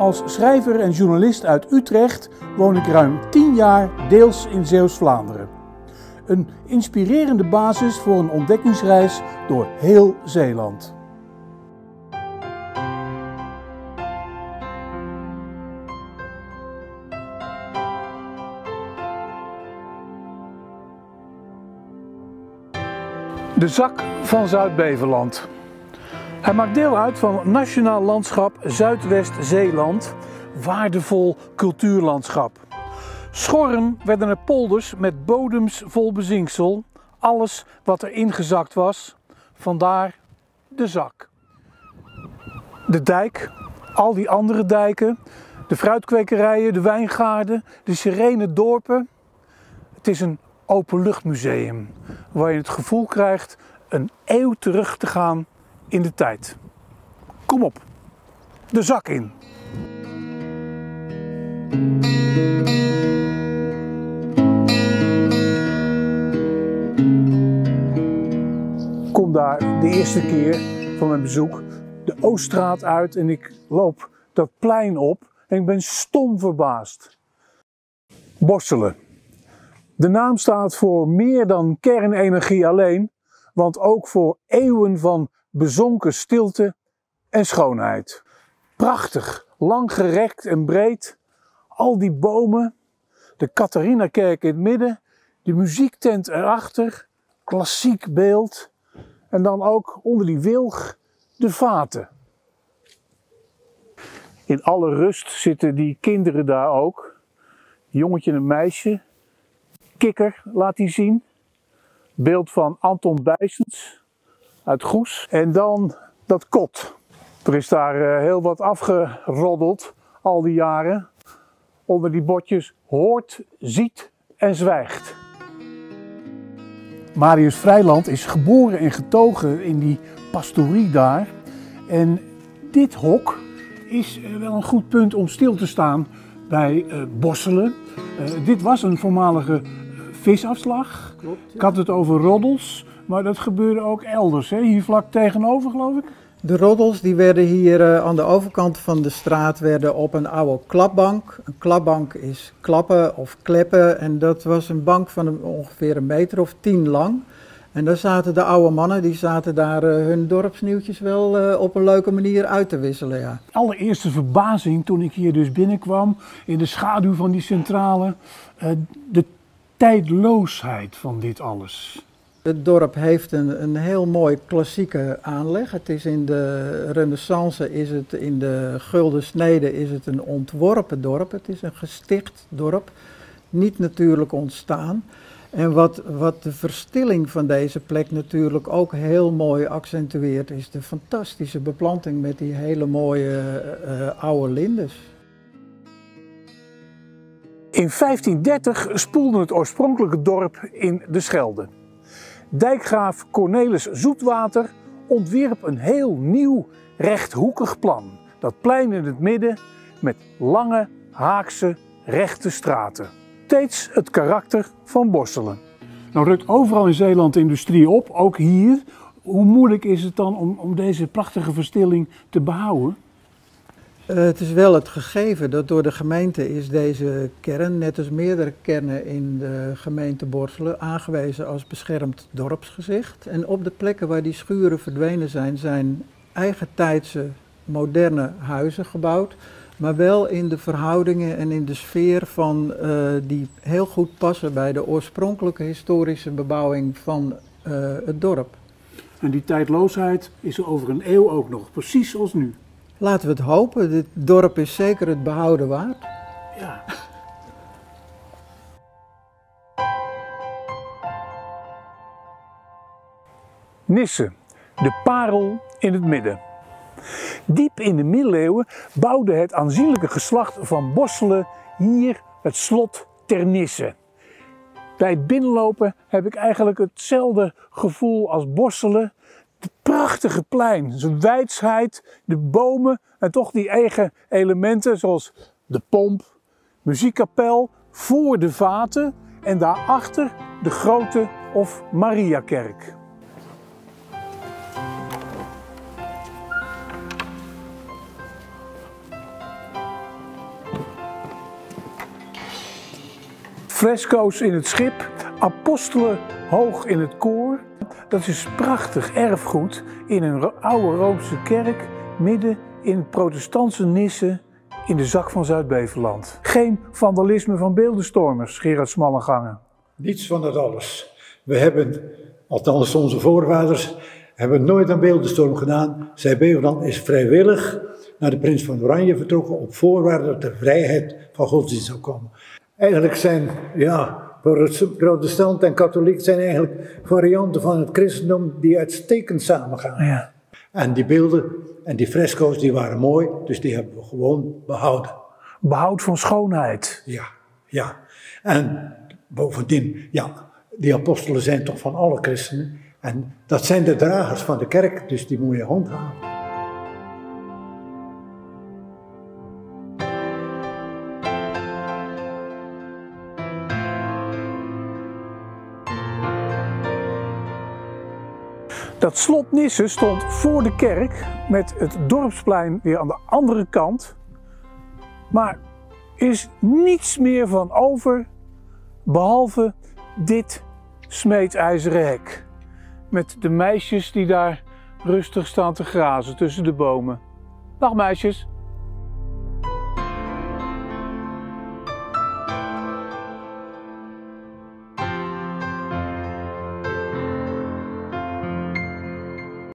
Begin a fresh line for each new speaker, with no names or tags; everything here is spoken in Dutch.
Als schrijver en journalist uit Utrecht woon ik ruim 10 jaar deels in Zeeuws-Vlaanderen. Een inspirerende basis voor een ontdekkingsreis door heel Zeeland. De Zak van Zuid-Beveland. Hij maakt deel uit van het Nationaal Landschap Zuidwest-Zeeland, waardevol cultuurlandschap. Schorren werden er polders met bodems vol bezinksel, alles wat er ingezakt was, vandaar de zak. De dijk, al die andere dijken, de fruitkwekerijen, de wijngaarden, de serene dorpen. Het is een openluchtmuseum waar je het gevoel krijgt een eeuw terug te gaan in de tijd. Kom op, de zak in. Kom daar de eerste keer van mijn bezoek de Ooststraat uit en ik loop dat plein op en ik ben stom verbaasd. Bosselen. De naam staat voor meer dan kernenergie alleen, want ook voor eeuwen van bezonken stilte en schoonheid. Prachtig, langgerekt en breed, al die bomen, de Catharinakerk in het midden, de muziektent erachter, klassiek beeld en dan ook onder die wilg de vaten. In alle rust zitten die kinderen daar ook, jongetje en meisje. Kikker laat hij zien, beeld van Anton Bijsens uit Goes. En dan dat kot. Er is daar heel wat afgeroddeld al die jaren. Onder die bordjes hoort, ziet en zwijgt. Marius Vrijland is geboren en getogen in die pastorie daar. En dit hok is wel een goed punt om stil te staan bij Bosselen. Dit was een voormalige visafslag. Klopt, ja. Ik had het over roddels, maar dat gebeurde ook elders, hè? Hier vlak tegenover, geloof ik.
De roddels die werden hier aan de overkant van de straat werden op een oude klapbank. Een klapbank is klappen of kleppen en dat was een bank van ongeveer 1 meter of 10 lang. En daar zaten de oude mannen, die zaten daar hun dorpsnieuwtjes wel op een leuke manier uit te wisselen. Ja.
Allereerste verbazing toen ik hier dus binnenkwam, in de schaduw van die centrale, de tijdloosheid van dit alles.
Het dorp heeft een heel mooi klassieke aanleg. Het is in de Renaissance, in de Gulden Snede is het een ontworpen dorp. Het is een gesticht dorp, niet natuurlijk ontstaan. En wat de verstilling van deze plek natuurlijk ook heel mooi accentueert, is de fantastische beplanting met die hele mooie oude lindes.
In 1530 spoelde het oorspronkelijke dorp in de Schelde. Dijkgraaf Cornelis Zoetwater ontwierp een heel nieuw rechthoekig plan. Dat plein in het midden met lange, haakse, rechte straten. Steeds het karakter van Bosselen. Nou rukt overal in Zeeland industrie op, ook hier. Hoe moeilijk is het dan om deze prachtige verstilling te behouden?
Het is wel het gegeven dat door de gemeente is deze kern, net als meerdere kernen in de gemeente Bosselen, aangewezen als beschermd dorpsgezicht. En op de plekken waar die schuren verdwenen zijn eigentijdse, moderne huizen gebouwd. Maar wel in de verhoudingen en in de sfeer van die heel goed passen bij de oorspronkelijke historische bebouwing van het dorp.
En die tijdloosheid is er over een eeuw ook nog, precies zoals nu.
Laten we het hopen, dit dorp is zeker het behouden waard.
Ja. Nisse, de parel in het midden. Diep in de middeleeuwen bouwde het aanzienlijke geslacht van Bosselen hier het slot ter Nisse. Bij het binnenlopen heb ik eigenlijk hetzelfde gevoel als Bosselen. Het prachtige plein, zijn weidsheid, de bomen en toch die eigen elementen zoals de pomp, muziekkapel voor de vaten en daarachter de grote of Mariakerk. Fresco's in het schip, apostelen hoog in het koor. Dat is prachtig erfgoed in een oude Roomse kerk, midden in het protestantse Nisse in de zak van Zuid-Beveland. Geen vandalisme van beeldenstormers, Gerard Smallengange.
Niets van dat alles. We hebben, althans onze voorvaders, hebben nooit een beeldenstorm gedaan. Zuid-Beveland is vrijwillig naar de prins van Oranje vertrokken op voorwaarde dat er vrijheid van godsdienst zou komen. Eigenlijk zijn, protestant en katholiek zijn eigenlijk varianten van het christendom die uitstekend samengaan.
Ja.
En die beelden en die fresco's die waren mooi, dus die hebben we gewoon behouden.
Behoud van schoonheid.
Ja. En bovendien, die apostelen zijn toch van alle christenen. En dat zijn de dragers van de kerk, dus die moet je handhaven.
Dat slot Nisse stond voor de kerk met het dorpsplein weer aan de andere kant. Maar er is niets meer van over, behalve dit smeedijzeren hek. Met de meisjes die daar rustig staan te grazen tussen de bomen. Dag meisjes!